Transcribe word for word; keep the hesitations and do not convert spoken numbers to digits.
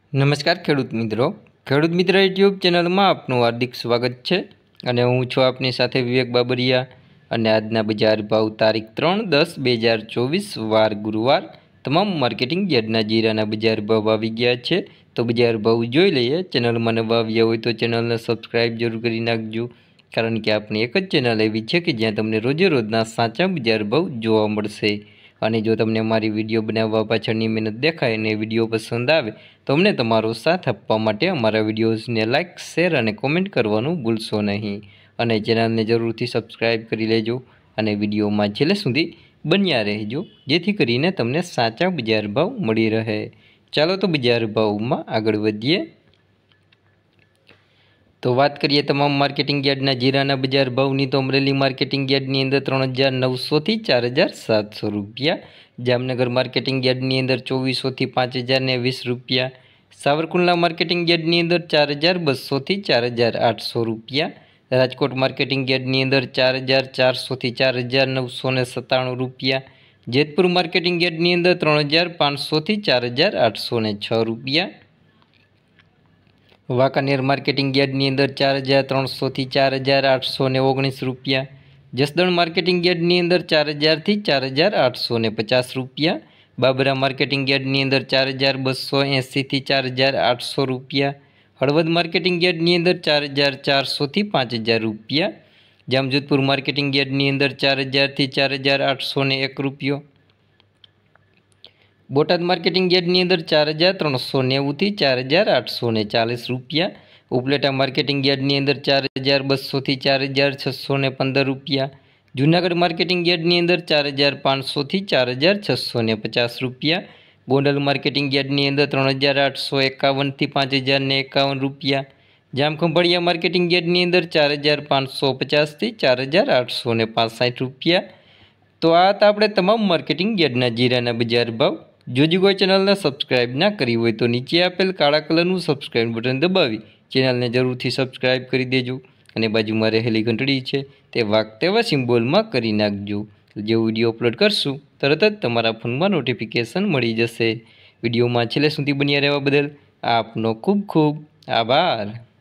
નમસ્કાર ખેડૂત મિત્રો, ખેડૂત મિત્ર યુટ્યુબ ચેનલમાં આપનું હાર્દિક સ્વાગત છે અને હું છું આપની સાથે વિવેક બાબરિયા અને આજના બજાર ભાવ તારીખ ત્રણ દસ બે હજાર ચોવીસ વાર ગુરુવાર તમામ માર્કેટિંગ યાર્ડના જીરાના બજાર ભાવ આવી ગયા છે। તો બજાર ભાવ જોઈ લઈએ। ચેનલમાં નવા આવ્યા હોય તો ચેનલને સબસ્ક્રાઈબ જરૂર કરી નાખજો, કારણ કે આપણી એક જ ચેનલ એવી છે કે જ્યાં તમને રોજે રોજના સાચા બજાર ભાવ જોવા મળશે। અને જો તમને મારી વિડીયો બનાવવા પાછળની મહેનત દેખાય અને વિડીયો પસંદ આવે તો અમને તમારો સાથ આપવા માટે અમારા વિડીયોઝને લાઇક, શેર અને કોમેન્ટ કરવાનું ભૂલશો નહીં અને ચેનલને જરૂરથી સબસ્ક્રાઈબ કરી લેજો અને વિડીયોમાં છેલ્લે સુધી બન્યા રહેજો, જેથી કરીને તમને સાચા બજાર ભાવ મળી રહે। ચાલો તો બજાર ભાવમાં આગળ વધીએ। તો વાત કરીએ તમામ માર્કેટિંગ યાર્ડના જીરાના બજાર ભાવની તો અમરેલી માર્કેટિંગ યાર્ડની અંદર ત્રણ હજાર નવસોથી ચાર હજાર સાતસો રૂપિયા, જામનગર માર્કેટિંગ યાર્ડની અંદર ચોવીસોથી પાંચ હજાર ને વીસ રૂપિયા, સાવરકુંડલા માર્કેટિંગ યાર્ડની અંદર ચાર હજાર બસોથી ચાર હજાર આઠસો રૂપિયા, રાજકોટ માર્કેટિંગ યાર્ડની અંદર ચાર હજાર ચારસોથી ચાર હજાર નવસો ને સત્તાણું રૂપિયા, જેતપુર માર્કેટિંગ યાર્ડની અંદર ત્રણ હજાર પાંચસોથી ચાર હજાર આઠસો ને છ રૂપિયા, વાંકાનેર માર્કેટિંગ યાર્ડની અંદર ચાર હજાર ત્રણસોથી ચાર હજાર આઠસો ને ઓગણીસ રૂપિયા, જસદણ માર્કેટિંગ યાર્ડની અંદર ચાર હજારથી ચાર હજાર આઠસો ને પચાસ રૂપિયા, બાબરા માર્કેટિંગ યાર્ડની અંદર ચાર હજાર બસો એંસીથી ચાર હજાર આઠસો રૂપિયા, હળવદ માર્કેટિંગ યાર્ડની અંદર ચાર હજાર ચારસોથી પાંચ હજાર રૂપિયા, જામજોધપુર માર્કેટિંગ યાર્ડની અંદર ચાર હજારથી ચાર હજાર આઠસો ને એક રૂપિયો, બોટાદ માર્કેટિંગ યાર્ડની અંદર ચાર હજાર ત્રણસો નેવુંથી ચાર હજાર આઠસો ને ચાલીસ રૂપિયા, ઉપલેટા માર્કેટિંગ યાર્ડની અંદર ચાર હજાર બસોથી ચાર હજાર છસો ને પંદર રૂપિયા, જૂનાગઢ માર્કેટિંગ યાર્ડની અંદર ચાર હજાર પાંચસોથી ચાર હજાર છસો ને પચાસ રૂપિયા, ગોંડલ માર્કેટિંગ યાર્ડની અંદર ત્રણ હજાર આઠસો એકાવનથી પાંચ હજાર ને એકાવન રૂપિયા, જામખંભાળિયા માર્કેટિંગ યાર્ડની અંદર ચાર હજાર પાંચસો પચાસથી ચાર હજાર આઠસો ને પાસઠ રૂપિયા। તો આ હતા આપણે તમામ માર્કેટિંગ યાર્ડના જીરાના બજાર ભાવ। જો જો કોઈ ચેનલને સબસ્ક્રાઈબ ના કરી હોય તો નીચે આપેલ કાળા કલરનું સબસ્ક્રાઈબ બટન દબાવી ચેનલને જરૂરથી સબસ્ક્રાઈબ કરી દેજો અને બાજુમાં રહેલી ઘંટડી છે તે વાગતા તેવા સિમ્બોલમાં કરી નાખજો। જે વિડીયો અપલોડ કરશું તરત જ તમારા ફોનમાં નોટિફિકેશન મળી જશે। વિડીયોમાં છેલ્લે સુધી બન્યા રહેવા બદલ આપનો ખૂબ ખૂબ આભાર।